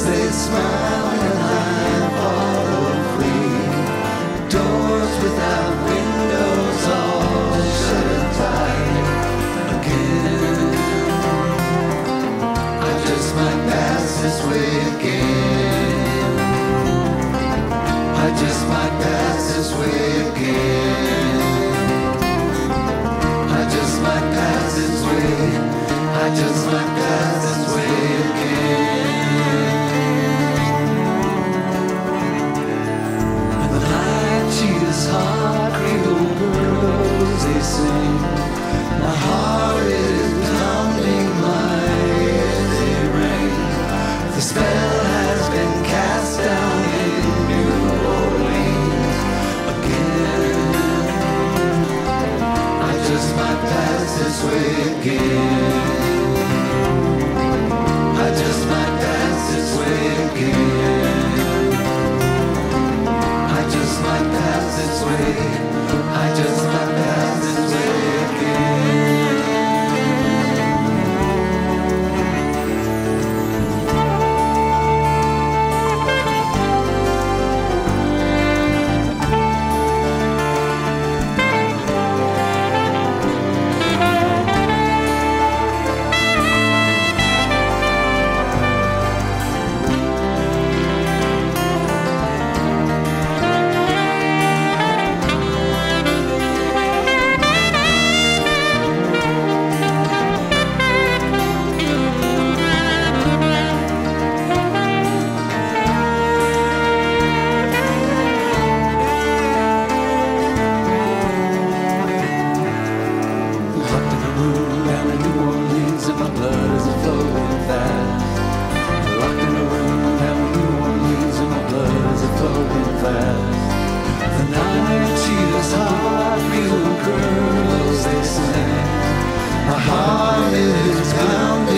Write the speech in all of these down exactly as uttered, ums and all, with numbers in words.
they smile when I follow free. Doors without windows all shut and tight again. I just might pass this way again. I just might pass this way again. I just might pass this way. I just might pass this way again. And the night she is hot, Creole girls they sing. My heart is pounding, my ears they ring. The spell has been cast down in New Orleans again. I just might pass this way again. I just might pass this way again. I just might pass this way. I just might pass this way again.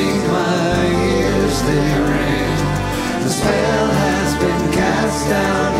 Down